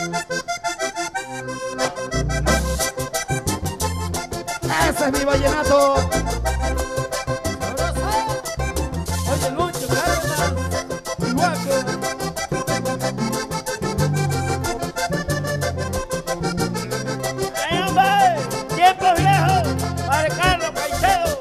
Ese es mi vallenato. Oye, Lucho, Cárdenas, y Guaco. ¡Ey, hombre! ¡Tiempos viejos! ¡Padre Carlos Caicedo!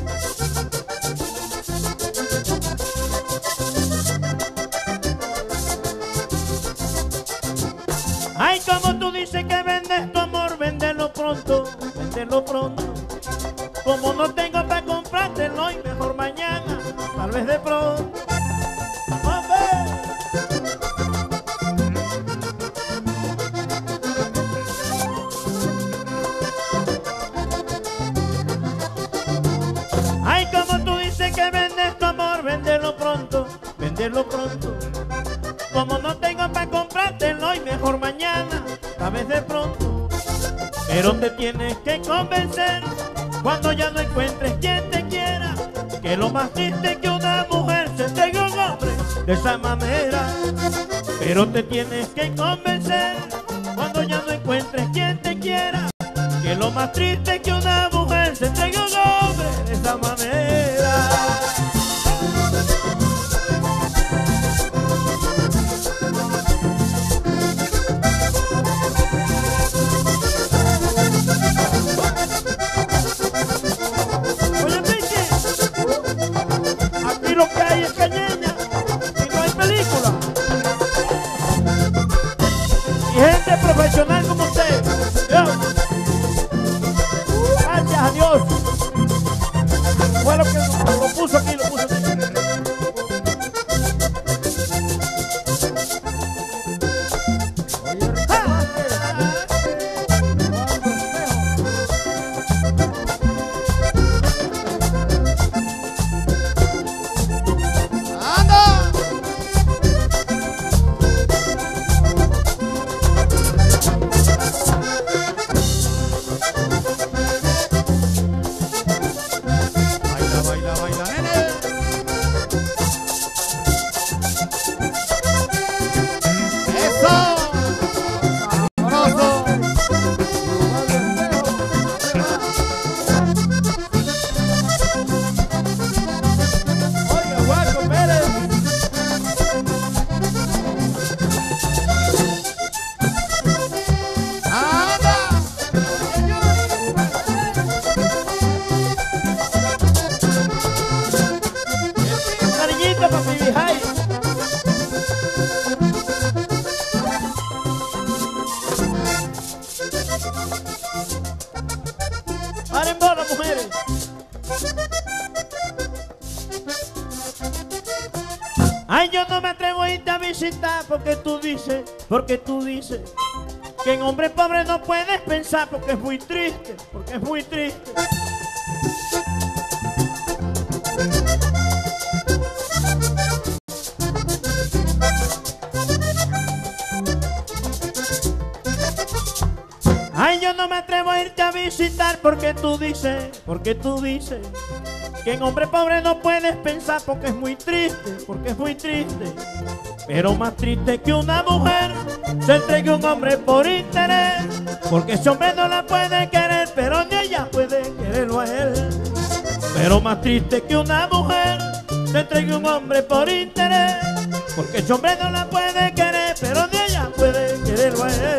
Ay, como tú dices que vendes tu amor, véndelo pronto, véndelo pronto. Como no tengo para comprártelo y mejor mañana, tal vez de pronto. ¡Hombre! Ay, como tú dices que vendes tu amor, véndelo pronto, véndelo pronto. Como no tengo para comprártelo y mejor mañana, tal vez de pronto. Pero te tienes que convencer cuando ya no encuentres quien te quiera, que lo más triste es que una mujer se entregue a un hombre de esa manera. Pero te tienes que convencer cuando ya no encuentres quien te quiera, que lo más triste es que una mujer se entregue a un hombre de esa manera. Lo que hay es cañeña y no hay película. Y gente profesional como usted. Gracias a Dios. Fue lo que lo puso aquí, lo puso aquí. Paren bola, mujeres. Ay, yo no me atrevo a irte a visitar porque tú dices que en hombre pobre no puedes pensar porque es muy triste, porque es muy triste. Ay, yo no me atrevo a irte a visitar porque tú dices que en hombre pobre no puedes pensar porque es muy triste, porque es muy triste. Pero más triste que una mujer se entregue a un hombre por interés, porque ese hombre no la puede querer, pero ni ella puede quererlo a él. Pero más triste que una mujer se entregue a un hombre por interés, porque ese hombre no la puede querer, pero ni ella puede quererlo a él.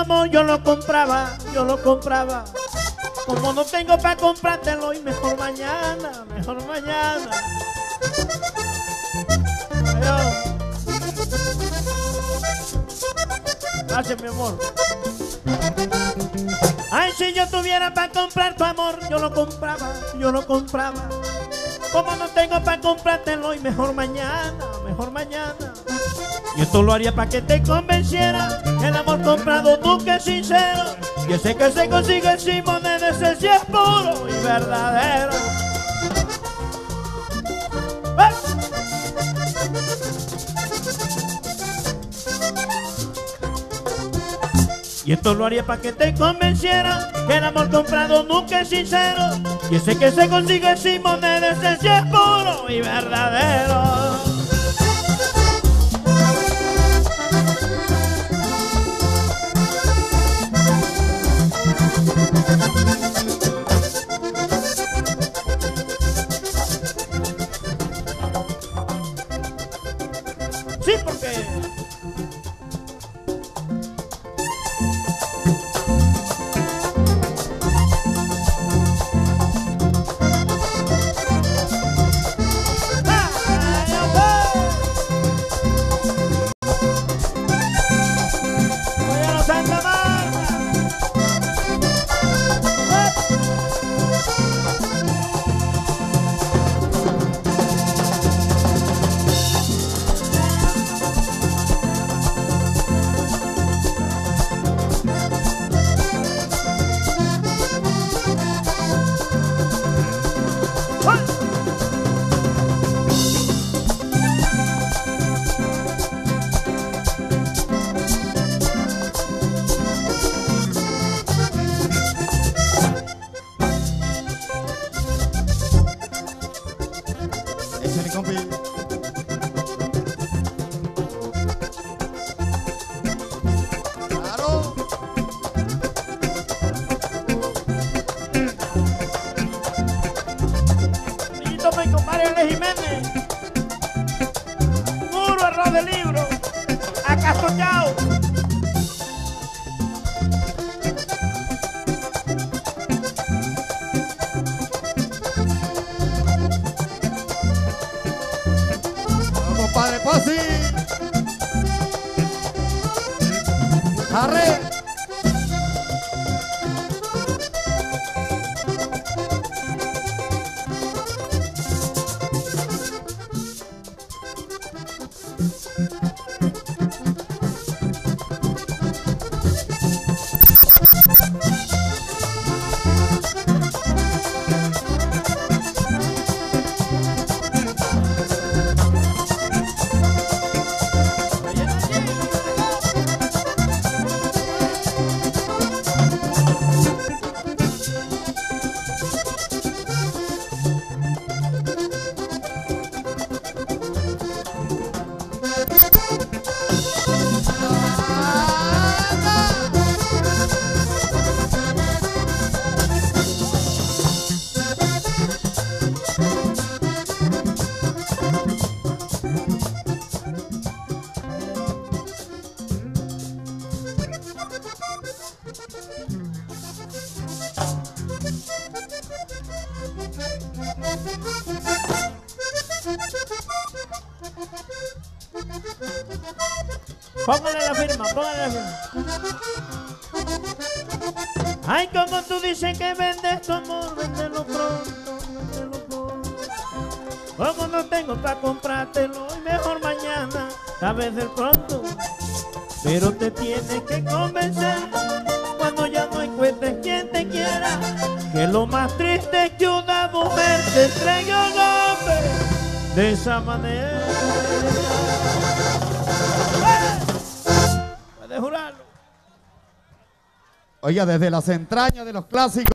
amor yo lo compraba, yo lo compraba. Como no tengo para comprártelo hoy, mejor mañana, mejor mañana. Adiós. Gracias, mi amor. Ay, si yo tuviera para comprar tu amor, yo lo compraba, yo lo compraba. Como no tengo para comprártelo hoy, mejor mañana, mejor mañana. Y esto lo haría para que te convenciera. El amor comprado nunca es sincero. Y ese que se consigue sin moneda, ese sí es puro y verdadero. Y esto lo haría para que te convenciera que el amor comprado nunca es sincero. Y ese que se consigue sin moneda, ese sí es puro y verdadero. Sí, porque Santa Marta. Échale, compi. Claro. Y tomen con Mario L. Jiménez. Puro arroz de libro. Acastollado. Compadre Posi. Arre. Póngale la firma, póngale la firma. Ay, como tú dices que vendes tu amor, véndelo pronto, véndelo pronto. Como no tengo para comprártelo y mejor mañana, tal vez del pronto. Pero te tienes que convencer cuando ya no encuentres quien te quiera, que lo más triste es que una mujer te entregue un hombre de esa manera. Puedes jurarlo. Oiga, desde las entrañas de los clásicos.